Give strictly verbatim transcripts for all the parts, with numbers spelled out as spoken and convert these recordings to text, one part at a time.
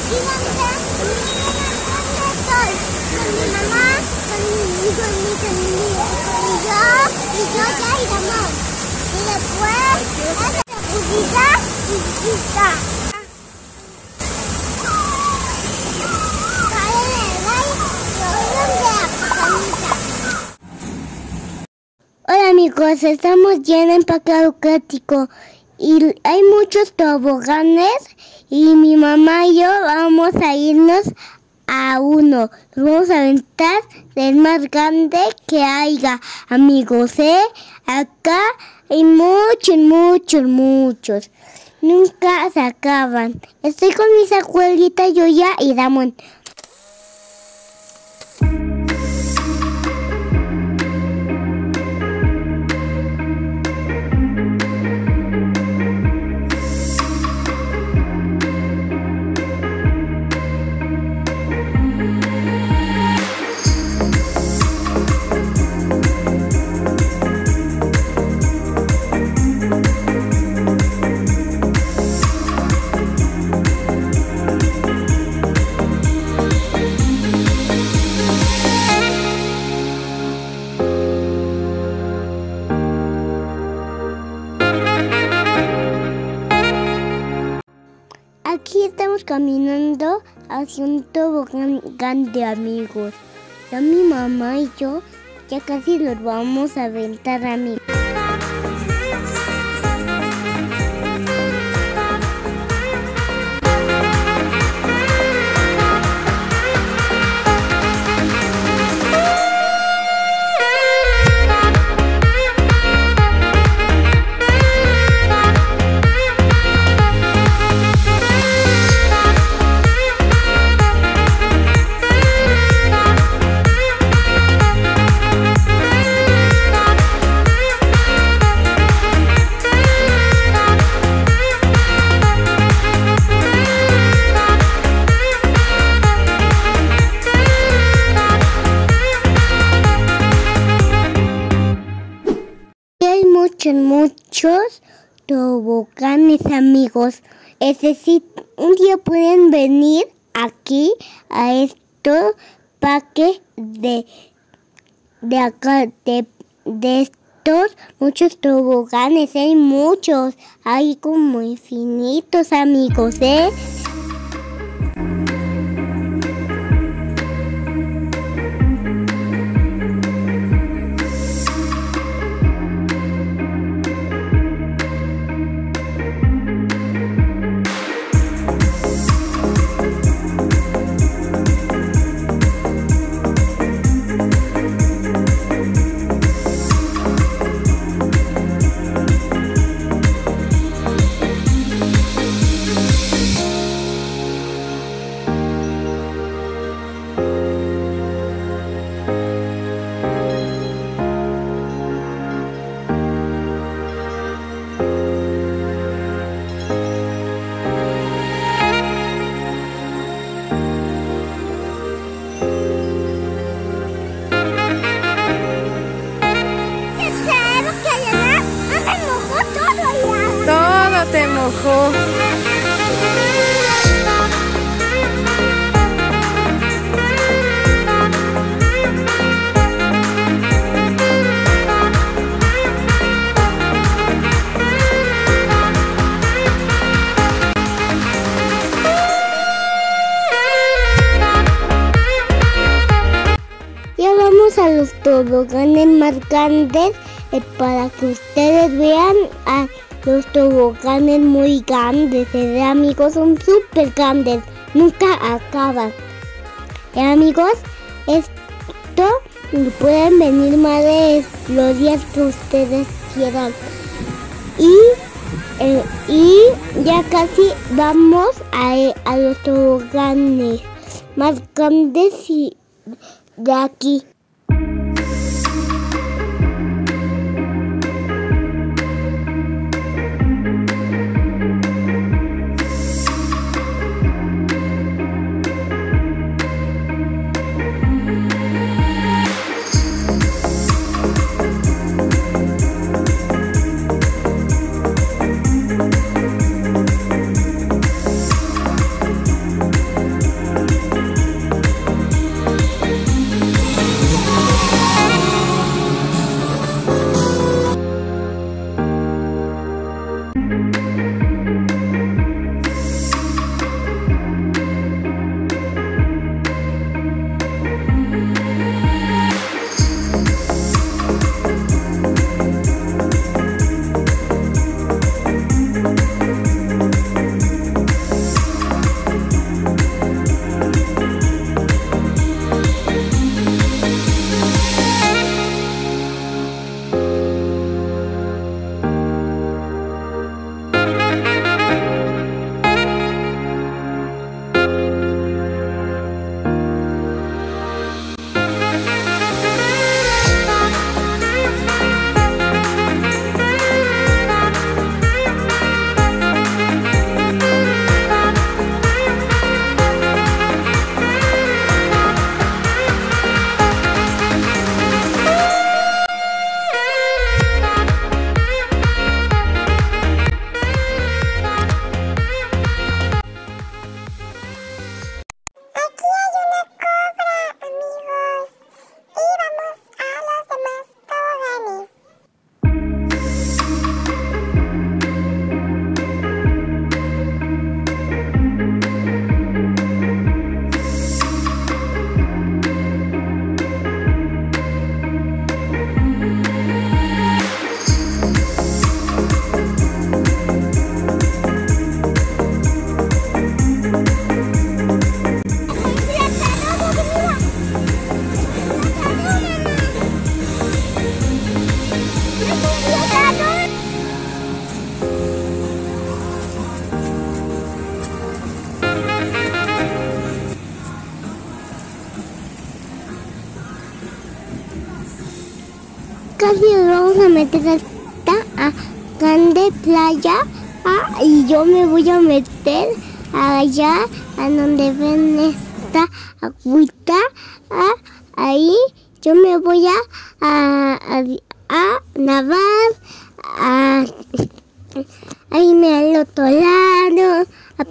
dónde, dónde estoy? Con mi mamá, con mi, con mi, con mi, y yo, y yo ya y Ramón. Y después, esta putita y chica. Hola amigos, estamos ya en el parque acuático y hay muchos toboganes y mi mamá y yo vamos a irnos a uno. Nos vamos a aventar del más grande que haya, amigos, ¿eh? Acá hay muchos, muchos, muchos. Nunca se acaban. Estoy con mis abuelitas, Yoya y Damon. Aquí estamos caminando hacia un tobogán grande, amigos. Ya mi mamá y yo ya casi los vamos a aventar, amigos. Muchos, muchos toboganes, amigos. Es decir, un día pueden venir aquí a estos parques de, de acá, de, de estos muchos toboganes. Hay muchos, hay como infinitos, amigos, ¿eh? Se mojó. Ya vamos a los toboganes más grandes eh, para que ustedes vean a los toboganes muy grandes, ¿eh, amigos? Son súper grandes, nunca acaban. ¿Eh, amigos? Esto pueden venir más de los días que ustedes quieran. Y, eh, y ya casi vamos a, a los toboganes más grandes y de aquí. Casi nos vamos a meter a esta a grande playa ah, y yo me voy a meter allá a donde ven esta agüita. Ah, ahí yo me voy a, a, a, a nadar a, a irme al otro lado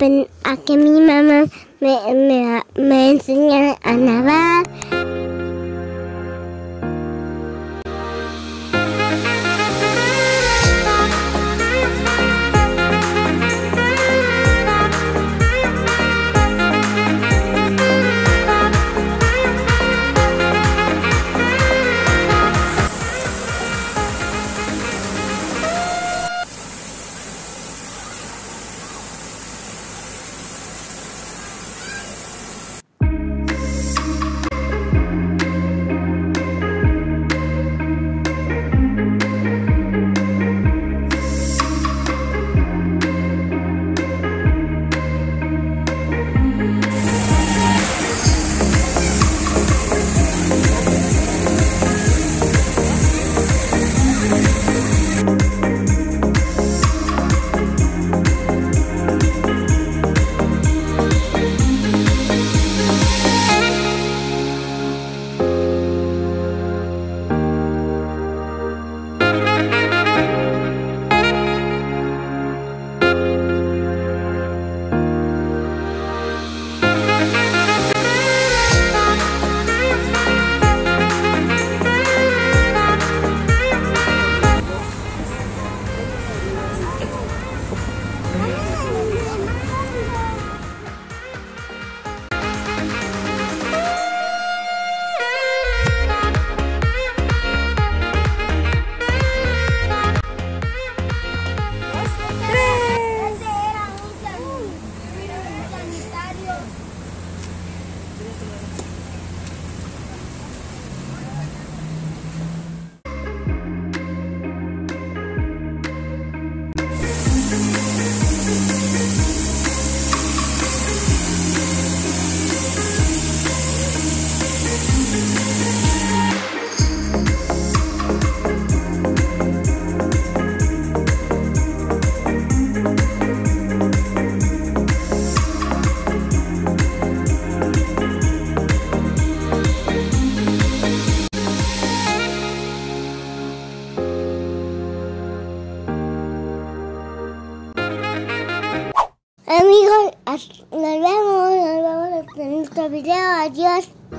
a, a que mi mamá me, me, me enseñe a nadar. Amigos, nos vemos, nos vemos en nuestro video. Adiós.